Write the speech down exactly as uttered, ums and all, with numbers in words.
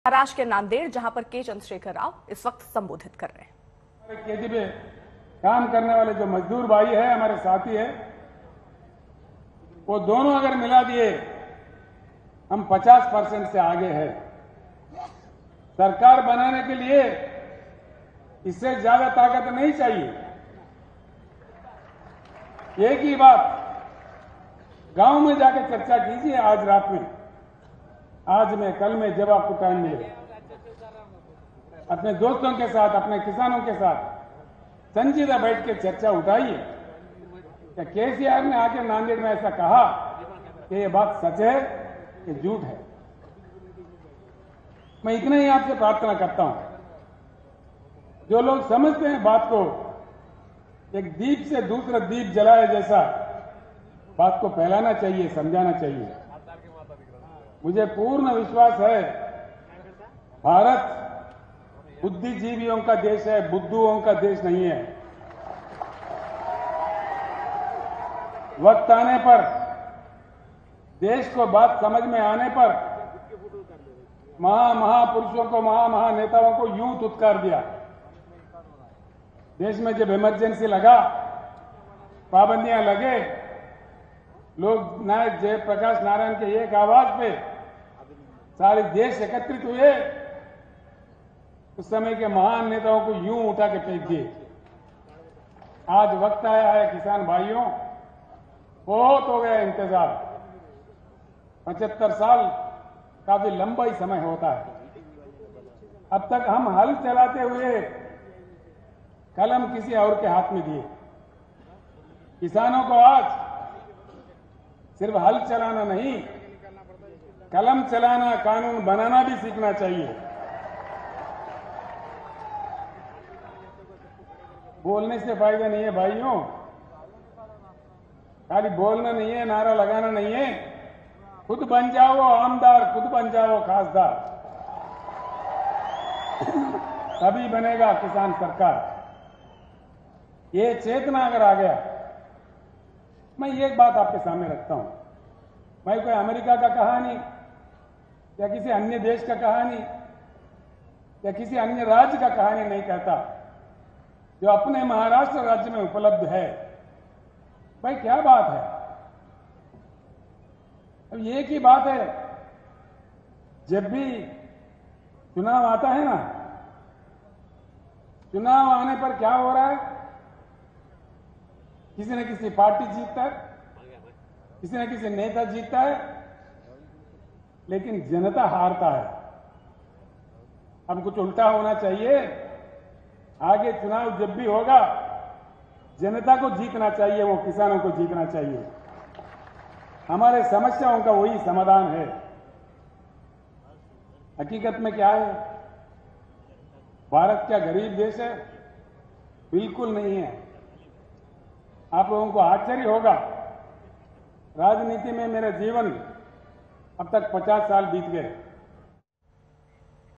महाराष्ट्र के नांदेड़, जहां पर के चंद्रशेखर राव इस वक्त संबोधित कर रहे हैं। खेती पे काम करने वाले जो मजदूर भाई है, हमारे साथी है, वो दोनों अगर मिला दिए हम पचास परसेंट से आगे है। सरकार बनाने के लिए इससे ज्यादा ताकत नहीं चाहिए। एक ही बात गांव में जाकर चर्चा कीजिए, आज रात में, आज में, कल में, जब आपको टाइम मिले, अपने दोस्तों के साथ, अपने किसानों के साथ संजीदा बैठ के चर्चा उठाइए। क्या केसीआर ने आके नांदेड़ में ऐसा कहा कि ये बात सच है कि झूठ है? मैं इतना ही आपसे प्रार्थना करता हूं, जो लोग समझते हैं बात को एक दीप से दूसरा दीप जलाए जैसा, बात को फैलाना चाहिए, समझाना चाहिए। मुझे पूर्ण विश्वास है भारत बुद्धिजीवियों का देश है, बुद्धुओं का देश नहीं है। वक्त आने पर, देश को बात समझ में आने पर महा महापुरुषों को, महा महानेताओं को यूं धुतकार दिया। देश में जब इमरजेंसी लगा, पाबंदियां लगे, लोग नायक जयप्रकाश नारायण के एक आवाज पे सारे देश एकत्रित हुए, उस समय के महान नेताओं को यूं उठा के फेंक दिए। आज वक्त आया है किसान भाइयों, बहुत हो गया इंतजार। पचहत्तर साल काफी लंबा ही समय होता है। अब तक हम हल चलाते हुए कलम किसी और के हाथ में दिए। किसानों को आज सिर्फ हल चलाना नहीं, कलम चलाना, कानून बनाना भी सीखना चाहिए। बोलने से फायदा नहीं है भाइयों, खाली बोलना नहीं है, नारा लगाना नहीं है। खुद बन जाओ आमदार, खुद बन जाओ खासदार, तभी बनेगा किसान सरकार। ये चेतना अगर आ गया, मैं एक बात आपके सामने रखता हूं, मैं कोई अमेरिका का कहानी या किसी अन्य देश का कहानी या किसी अन्य राज्य का कहानी नहीं कहता, जो अपने महाराष्ट्र राज्य में उपलब्ध है। भाई क्या बात है, अब एक ही बात है, जब भी चुनाव आता है ना, चुनाव आने पर क्या हो रहा है, किसी न किसी पार्टी जीतता है, किसी न किसी नेता जीतता है, लेकिन जनता हारता है। अब कुछ उल्टा होना चाहिए। आगे चुनाव जब भी होगा, जनता को जीतना चाहिए, वो किसानों को जीतना चाहिए। हमारे समस्याओं का वही समाधान है। हकीकत में क्या है, भारत क्या गरीब देश है? बिल्कुल नहीं है। आप लोगों को आश्चर्य होगा, राजनीति में मेरा जीवन अब तक पचास साल बीत गए।